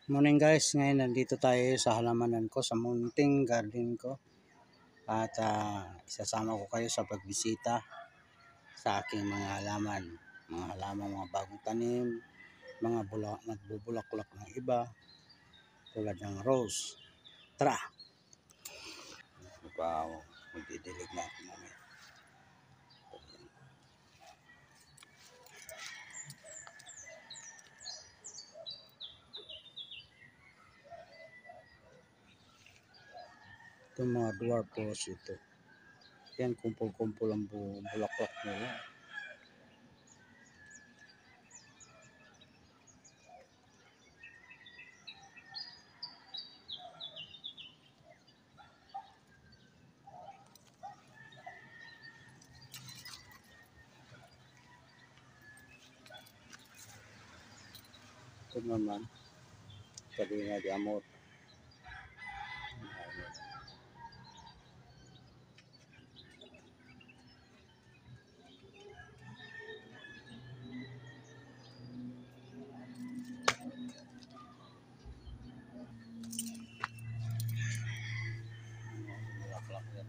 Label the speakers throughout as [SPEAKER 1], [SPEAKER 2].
[SPEAKER 1] Morning guys, ngayon nandito tayo sa halamanan ko, sa munting garden ko. At isasama ko kayo sa pagbisita sa aking mga halaman. Mga bagong tanim, mga nagbubulaklak ng iba, tulad ng rose. Tara! Wow, magdidilig na ako mamaya. Ito mga dwarf rose ito. Yan, kumpul-kumpul ang bulaklak nila. Ito naman, Salina de Amor. Bulaklak yan.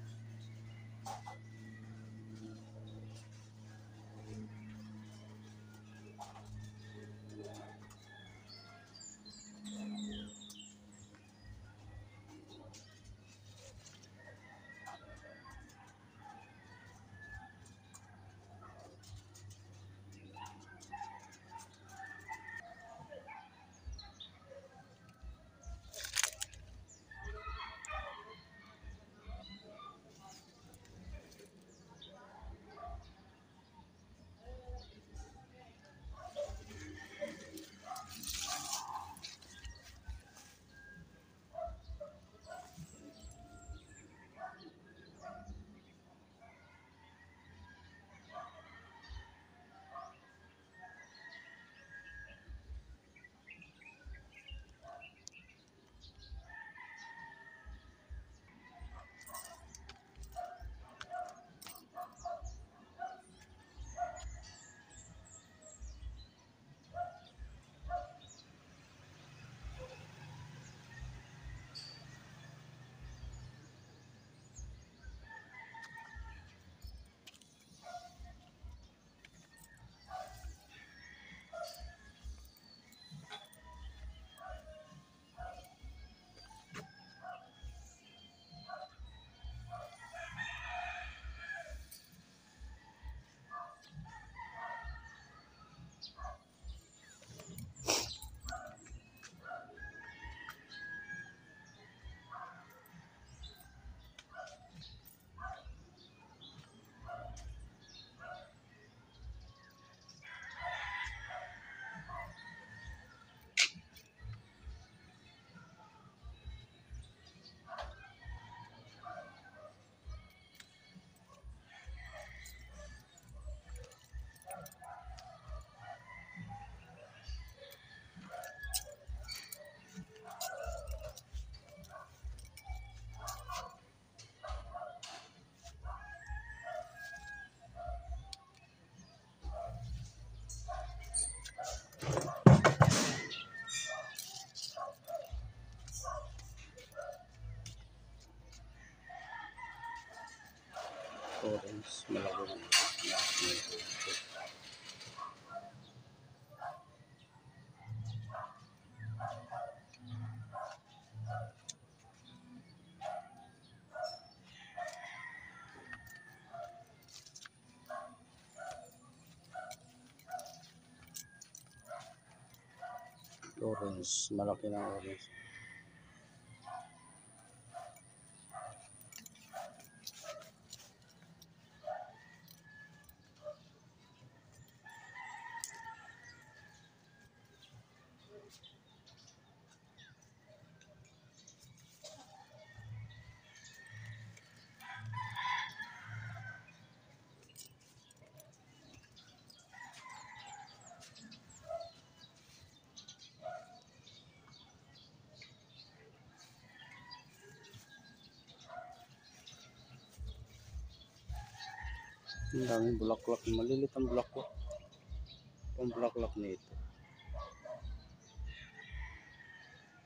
[SPEAKER 1] Orange, malaki ng orange, malaki ng orange. Ang daming bulaklak, malilit ang bulaklak. Ang bulaklak nito.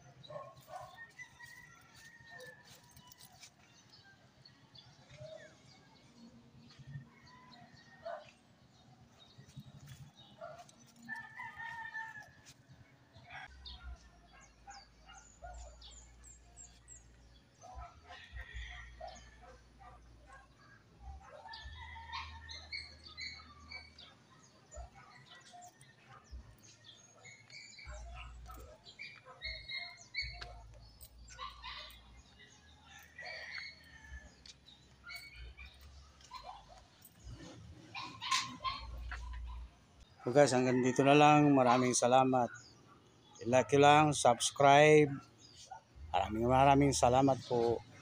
[SPEAKER 1] So guys, hanggang dito na lang. Maraming salamat. I-like nyo lang, subscribe. Maraming salamat po.